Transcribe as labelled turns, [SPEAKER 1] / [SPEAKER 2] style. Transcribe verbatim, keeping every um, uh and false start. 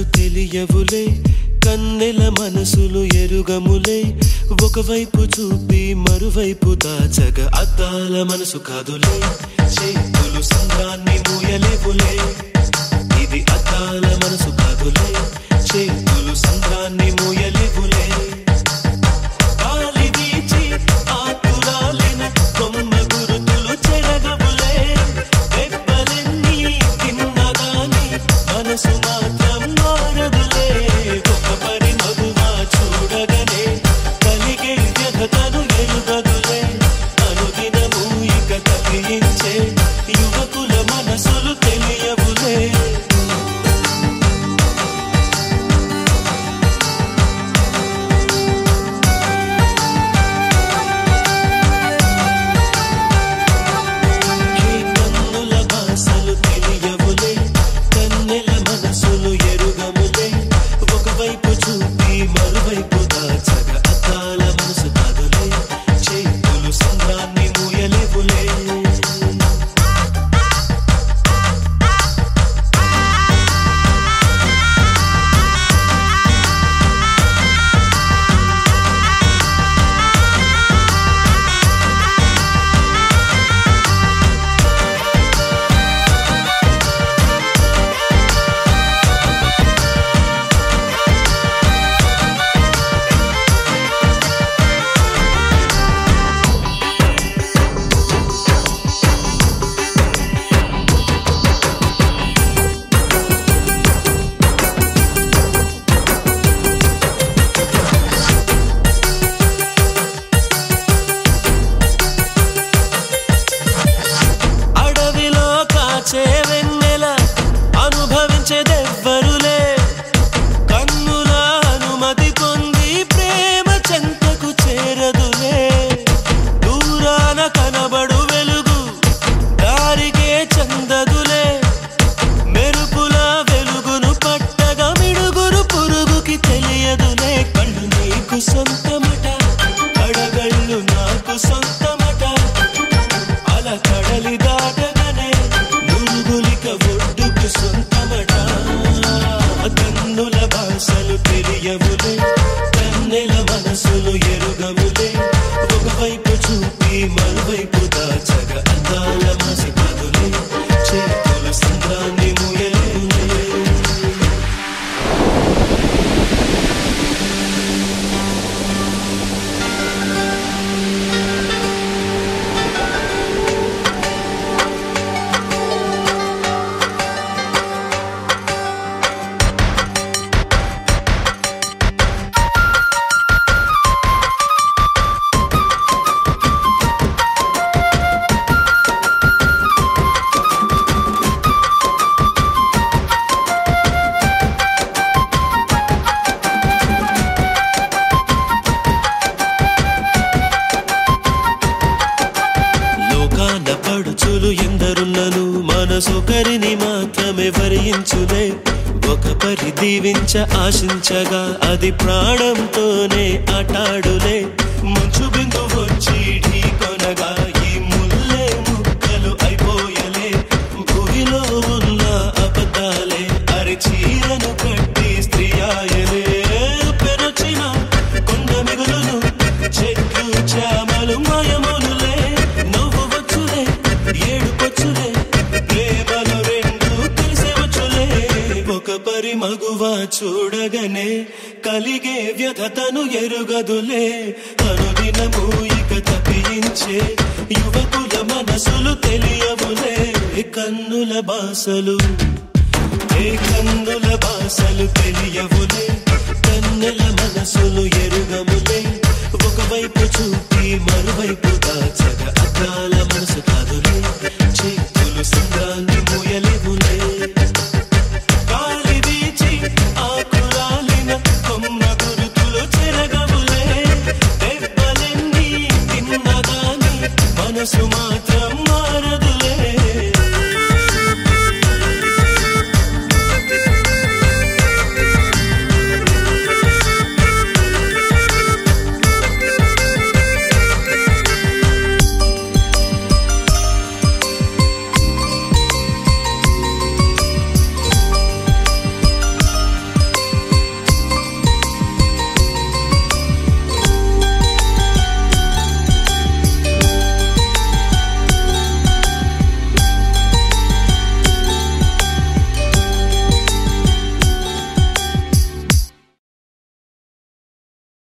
[SPEAKER 1] బాసలు తెలియవులే కన్నెల మనసులు ఎరుగములే ఒకవైపు చూపి మరువైపు దాచగా అద్దాల మనసు కాదులే చేతులు సంద్రాన్ని మూయలేవులే ఇది అద్దాల మనసు కాదులే చేతులు సంద్రాన్ని మూయలేవులే గాలి వీచి ఆకురాలిన కొమ్మ గురుతులు చెరగవులే దెబ్బలెన్ని తిన్నగాని మనసు మాత్రం మారదులే ఒక పరి మగువా చూడగనే కలిగే వ్యధతను ఎరుగదులే అనుదినము ఇక తప్పించే యువకుల మనసులు తెలియవులే అనుభవించేదెవ్వరులే కన్నుల అనుమతి పొంది ప్రేమ చెంతకు చేరదులే దూరాన కనబడు వెలుగు దారికే చందదులే మెరుపుల వెలుగును పట్టగా మిడుగురు పురుగుకి తెలియదులే కళ్ళు నీకు సొంతమట కడగళ్ళు నాకు సొంతమట అలా కడలి దాటగానే నురుగులిక ఒడ్డుకు సొంతమట కన్నుల భాషలు తెలియవులే కన్నెల మనసులు ఎరుగవులే ఒకవైపు చూపి మరువైపు దాచగా అందాల మనసు కాదులే చేతులు సంద్రాన్ని మూయలేవులే పడుచులు ఎందరున్నను మనసొకరిని మాత్రమే వరించులే ఒక పరి దీవించ ఆశించగా అది ప్రాణంతోనే ఆటాడులే మంచు బిందు వచ్చి ఢీ కొనగా ఈ ముల్లే ముక్కలు అయిపోయలే భూమిలో ఉన్న అబద్ధాలే అరి చీరను కట్టి స్త్రీ ఆయలే పెరచిన కొండ మిగులును చెట్లు చామలు మాయములులే నవ్వు వచ్చులే ఏడుపొచ్చులే ప్రేమలు రెండు తెలిసేవచ్చులే ఒక పరి మగువా చూడగనే కలిగే వ్యధతను ఎరుగదులే అనుదినము ఇక తప్పించే యువకుల మనసులు తెలియవులే కన్నుల బాసలు ఏ కన్నుల బాసలు తెలియవులే కన్నెల మనసులు ఎరుగములే ఒకవైపు చూపి మరువైపు దాచగా అద్దాల